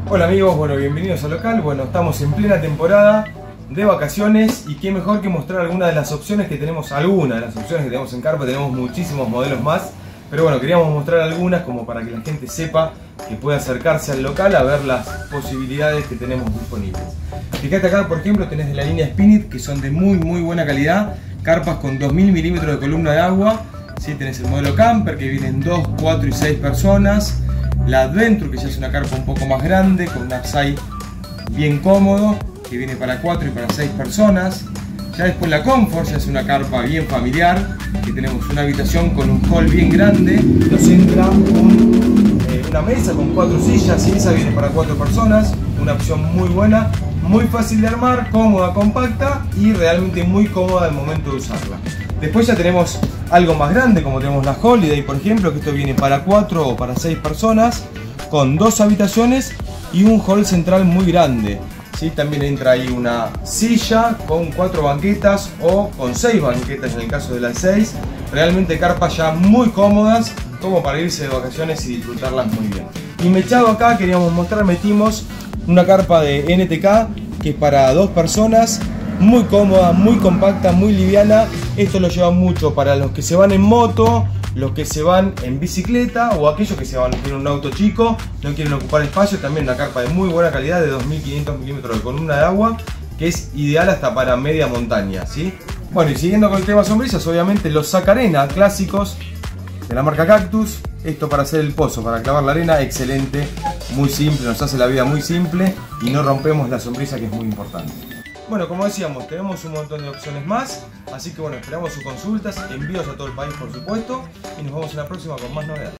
Hola amigos, bueno, bienvenidos al local. Bueno, estamos en plena temporada de vacaciones y qué mejor que mostrar algunas de las opciones que tenemos, en carpa. Tenemos muchísimos modelos más, pero bueno, queríamos mostrar algunas como para que la gente sepa que puede acercarse al local a ver las posibilidades que tenemos disponibles. Fíjate acá, por ejemplo, tenés de la línea Spinit, que son de muy buena calidad, carpas con 2000 milímetros de columna de agua. ¿Sí? Tenés el modelo Camper, que vienen 2, 4 y 6 personas. La Adventure, que ya es una carpa un poco más grande, con un upside bien cómodo, que viene para 4 y para 6 personas. Ya después la Comfort, ya es una carpa bien familiar, que tenemos una habitación con un hall bien grande. Nos entra una mesa con 4 sillas, y esa viene para 4 personas. Una opción muy buena, muy fácil de armar, cómoda, compacta y realmente muy cómoda al momento de usarla. Después ya tenemos algo más grande, como tenemos la Holiday, por ejemplo, que esto viene para 4 o para 6 personas, con 2 habitaciones y un hall central muy grande. ¿Sí? También entra ahí una silla con 4 banquetas o con 6 banquetas en el caso de las 6. Realmente carpas ya muy cómodas, como para irse de vacaciones y disfrutarlas muy bien. Y mechado acá queríamos mostrar, metimos una carpa de NTK que es para 2 personas, muy cómoda, muy compacta, muy liviana. Esto lo lleva mucho para los que se van en moto, los que se van en bicicleta o aquellos que tienen un auto chico, no quieren ocupar espacio. También una carpa de muy buena calidad, de 2500 milímetros de columna de agua, que es ideal hasta para media montaña, ¿sí? Bueno, y siguiendo con el tema sombrillas, obviamente los Sacarena clásicos de la marca Cactus. Esto para hacer el pozo, para clavar la arena, excelente, muy simple, nos hace la vida muy simple y no rompemos la sombrilla, que es muy importante. Bueno, como decíamos, tenemos un montón de opciones más, así que bueno, esperamos sus consultas, envíos a todo el país por supuesto, y nos vemos en la próxima con más novedades.